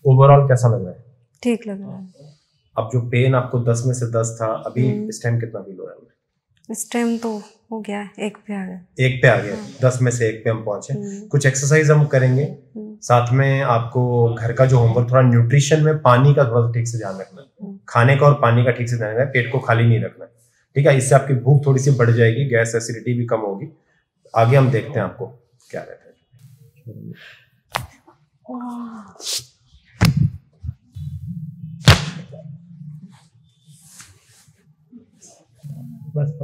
Overall कैसा लग रहा है? ठीक लग रहा है। अब जो पेन आपको 10 में से 10 था, अभी इस टाइम कितना फील हो रहा है? इस टाइम तो हो गया, 1 पे आ गया। 1 पे आ गया। 10 में से 1 पे हम पहुंचे। कुछ एक्सरसाइज हम करेंगे, साथ में आपको घर का जो होमवर्क, थोड़ा न्यूट्रिशन में पानी का थोड़ा ठीक से ध्यान रखना है, खाने का और पानी का ठीक से ध्यान रखना है, पेट को खाली नहीं रखना है, ठीक है? इससे आपकी भूख थोड़ी सी बढ़ जाएगी, गैस एसिडिटी भी कम होगी। आगे हम देखते हैं आपको क्या रहता है। बस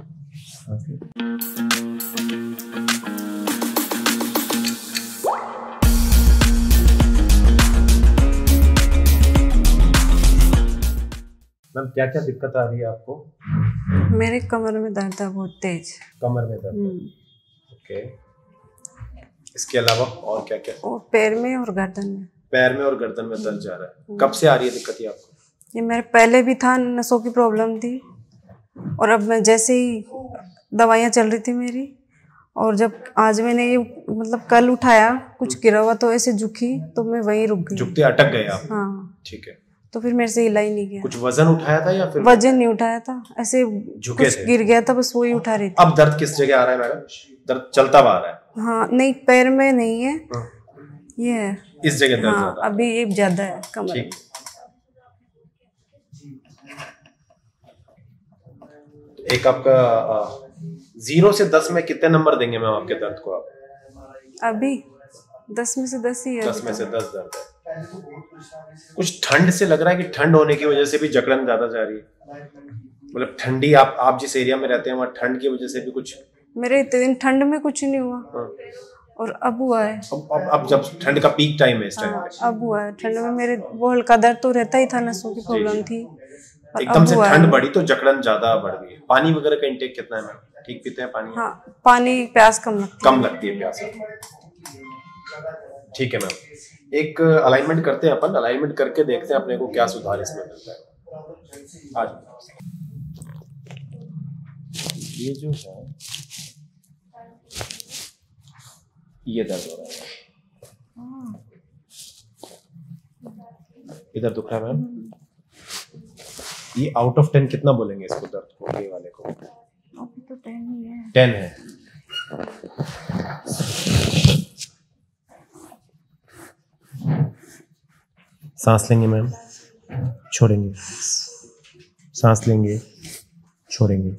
मैम क्या क्या दिक्कत आ रही है आपको? मेरे कमर में दर्द है बहुत तेज। कमर में दर्द? ओके। इसके अलावा और क्या क्या? और पैर में और गर्दन में। पैर में और गर्दन में दर्द जा रहा है। कब से आ रही है दिक्कत ये आपको? ये मेरे पहले भी था, नसों की प्रॉब्लम थी, और अब मैं जैसे ही दवाइयाँ चल रही थी मेरी, और जब आज मैंने ये मतलब कल उठाया, कुछ गिरा हुआ तो ऐसे झुकी, तो मैं वहीं रुक गई। झुकते अटक गए आप? हाँ। ठीक है। तो फिर मेरे से हिला ही नहीं गया। कुछ वजन उठाया था या फिर? वजन नहीं उठाया था, ऐसे कुछ गिर गया था, बस वही उठा रही थी। अब दर्द किस जगह आ रहा है मैडम? दर्द चलता हुआ आ रहा है? हाँ, नहीं पैर में नहीं है, ये है इस जगह दर्द। हाँ, अभी ये ज्यादा है कमर में। एक आपका 0 से 10 में कितने नंबर देंगे मैम आपके दर्द को आप? अभी 10 में से 10 ही है। 10 में से 10 दर्द है। कुछ ठंड से लग रहा है कि ठंड होने की वजह से भी जकड़न ज्यादा जा रही है? मतलब ठंडी, आप जिस एरिया में रहते हैं वहाँ ठंड की वजह से भी कुछ? मेरे इतने दिन ठंड में कुछ नहीं हुआ, और अब हुआ है। अब जब ठंड का पीक टाइम है इस टाइम पे? अब हुआ है। ठंड में मेरे वो हल्का दर्द तो रहता ही था, नसों की प्रॉब्लम थी, एकदम से ठंड बढ़ी तो जकड़न ज्यादा बढ़ गई। पानी वगैरह का इंटेक कितना है मैम? ठीक पीते हैं पानी? हाँ, पानी, प्यास कम लगती है। प्यास। ठीक है मैम, एक अलाइनमेंट करते हैं अपन, अलाइनमेंट करके देखते हैं अपने को क्या सुधार इसमें मिलता है। आज ये जो है ये दर्द हो रहा है, इधर दुख रहा है मैम। ये आउट ऑफ 10 कितना बोलेंगे इसको, दर्द को, ये वाले को? अभी तो 10 ही है। 10 है। सांस लेंगे मैम, छोड़ेंगे, सांस लेंगे, छोड़ेंगे,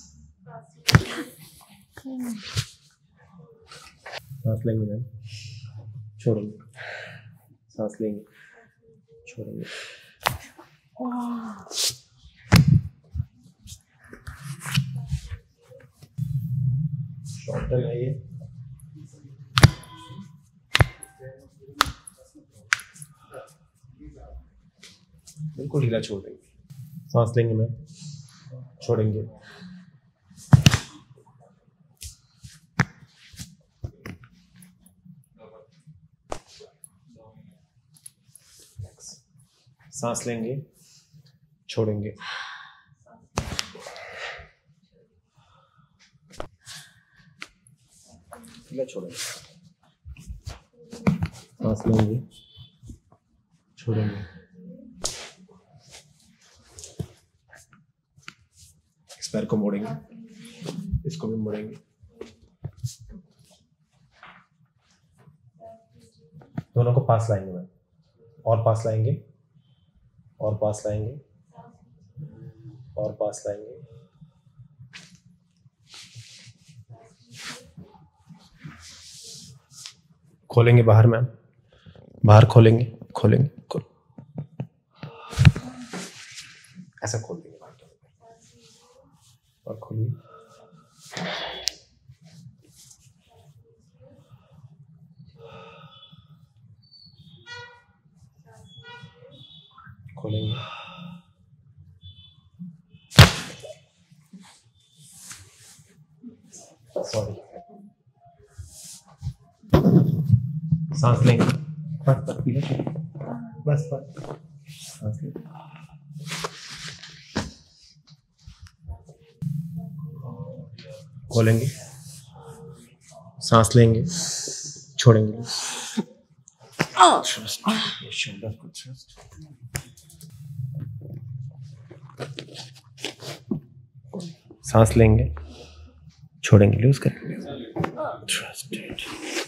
सांस लेंगे मैम, छोड़ेंगे, सांस लेंगे, छोड़ेंगे। शॉर्ट टर्न है ये। बिल्कुल ढीला छोड़ देंगे, सांस लेंगे मैम, छोड़ेंगे, सांस लेंगे, छोड़ेंगे, ढीला छोड़ेंगे, सांस लेंगे, छोड़ेंगे, इस पैर को मोड़ेंगे, इसको भी मोड़ेंगे, दोनों को पास लाएंगे मैम, और पास लाएंगे, और पास लाएंगे, और पास लाएंगे, खोलेंगे बाहर मैम, बाहर खोलेंगे, खोलेंगे, ऐसा खोल देंगे और खोलिए, खोलेंगे, सॉरी, सांस लेंगे, बस बस सांस लेंगे, खोलेंगे, सांस लेंगे, छोड़ेंगे, ट्रस्ट, ये शोल्डर को ट्रस्ट। सांस लेंगे, छोड़ेंगे, लूज करेंगे, ट्रस्टेड,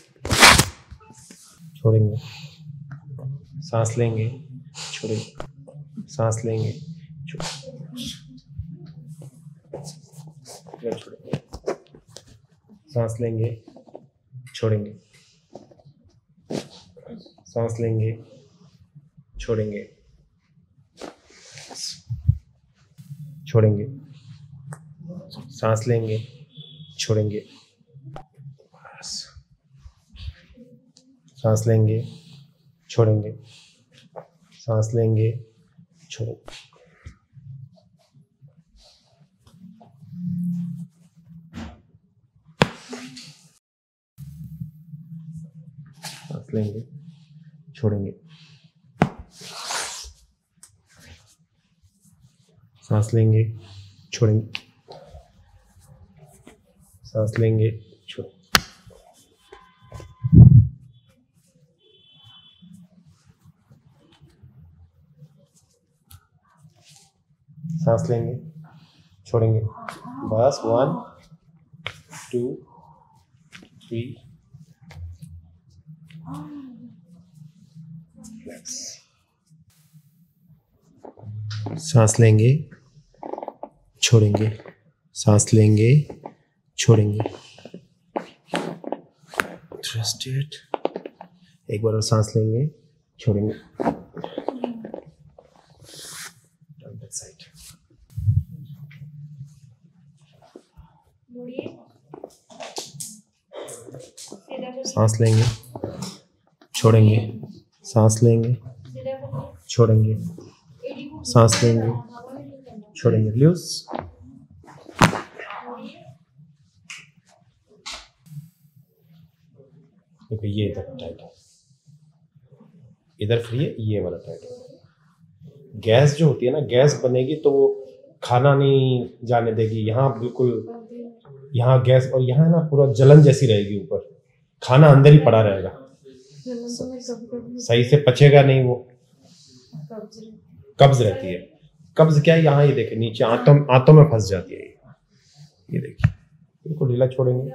छोड़ेंगे, सांस लेंगे, छोड़ेंगे, सांस लेंगे, छोड़ेंगे, सांस लेंगे, छोड़ेंगे, सांस लेंगे, छोड़ेंगे, छोड़ेंगे, सांस लेंगे, छोड़ेंगे, सांस लेंगे, छोड़ेंगे, सांस लेंगे, छोड़ेंगे, सांस लेंगे, छोड़ेंगे, सांस लेंगे, छोड़ेंगे, सांस लेंगे, छोड़ेंगे, सांस लेंगे, छोड़ेंगे, बस 1 2 3 रिलैक्स। सांस लेंगे, छोड़ेंगे, सांस लेंगे, छोड़ेंगे, ट्रस्टेड, एक बार और सांस लेंगे, छोड़ेंगे, साइड, सांस लेंगे, छोड़ेंगे, सांस लेंगे, छोड़ेंगे, सांस लेंगे, छोड़ेंगे, लूज, देखिए ये इधर टाइट है, इधर फ्री है, ये वाला टाइट है। गैस जो होती है ना, गैस बनेगी तो वो खाना नहीं जाने देगी, यहाँ बिल्कुल, यहाँ गैस, और यहाँ ना पूरा जलन जैसी रहेगी, ऊपर खाना अंदर ही पड़ा रहेगा, सही से पचेगा नहीं, वो कब्ज रहती है। कब्ज क्या है, यहाँ ये देखिए नीचे आंतों में फंस जाती है, ये देखिए बिल्कुल ढीला छोड़ेंगे,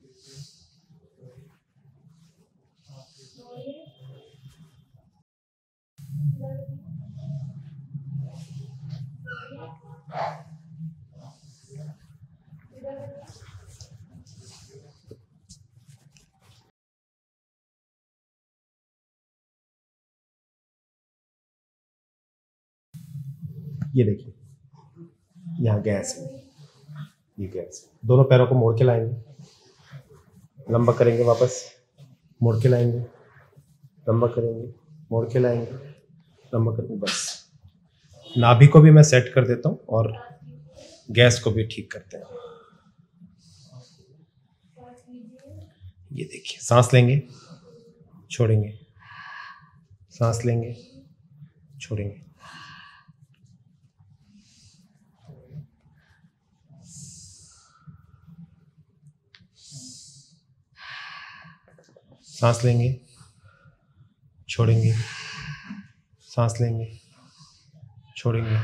ये देखिए यहाँ गैस है, ये गैस है। दोनों पैरों को मोड़ के लाएंगे, लंबा करेंगे, वापस मोड़ के लाएंगे, लंबा करेंगे, मोड़ के लाएंगे, लंबा करेंगे, बस। नाभि को भी मैं सेट कर देता हूँ और गैस को भी ठीक करते हैं। ये देखिए, सांस लेंगे, छोड़ेंगे, सांस लेंगे, छोड़ेंगे, सांस लेंगे, छोड़ेंगे, सांस लेंगे, छोड़ेंगे,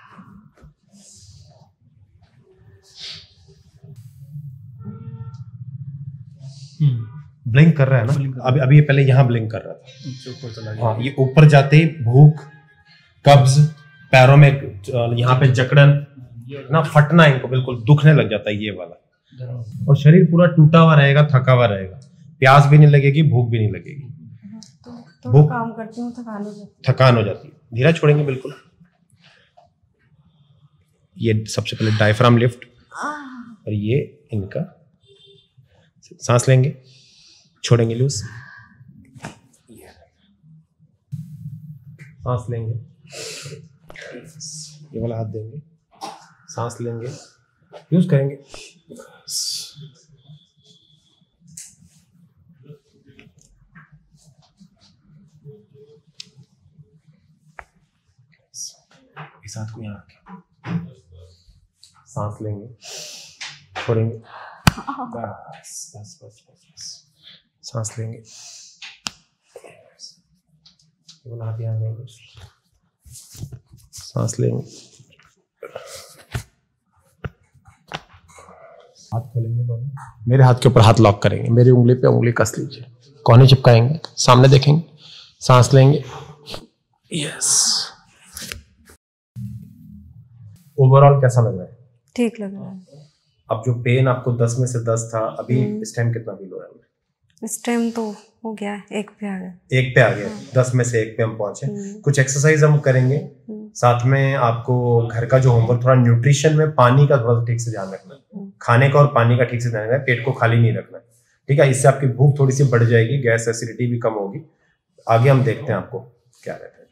ब्लिंक कर रहा है ना, अभी ये पहले यहाँ ब्लिंक कर रहा था, ऊपर चला गया। हाँ, ये ऊपर जाते ही भूख, कब्ज, पैरों में यहाँ पे जकड़न ना, फटना, इनको बिल्कुल दुखने लग जाता है ये वाला, और शरीर पूरा टूटा हुआ रहेगा, थका हुआ रहेगा, प्यास भी नहीं लगेगी, भूख भी नहीं लगेगी, भूख काम करती हूँ, थकान हो जाती है। धीरे छोड़ेंगे बिल्कुल। ये सबसे पहले डायफ्राम लिफ्ट, और ये इनका, सांस लेंगे, छोड़ेंगे, लूज, सांस लेंगे, ये वाला हाथ देंगे, सांस लेंगे, यूज करेंगे, इस हाथ को यहाँ रखें, सांस लेंगे, छोड़ेंगे, बस बस बस बस बस, सांस लेंगे, हाथ यहाँ देंगे, सांस लेंगे, हाथ खोलेंगे दोनों, मेरे हाथ के ऊपर हाथ लॉक करेंगे, मेरी उंगली पे उंगली कस लीजिए, कोहनी चिपकाएंगे, सामने देखेंगे, सांस लेंगे। यस। ओवरऑल कैसा लग रहा है? ठीक लग रहा है। अब जो पेन आपको 10 में से 10 था, अभी इस टाइम कितना फील हो रहा है? इस टाइम तो हो गया, 1 पे आ गया। 1 पे आ गया। 10 में से 1 पे हम पहुंचे। कुछ एक्सरसाइज हम करेंगे, साथ में आपको घर का जो होमवर्क, थोड़ा न्यूट्रिशन में पानी का थोड़ा सा ठीक से ध्यान रखना है, खाने का और पानी का ठीक से ध्यान रखना है, पेट को खाली नहीं रखना है, ठीक है? इससे आपकी भूख थोड़ी सी बढ़ जाएगी, गैस एसिडिटी भी कम होगी। आगे हम देखते हैं आपको क्या रहता है।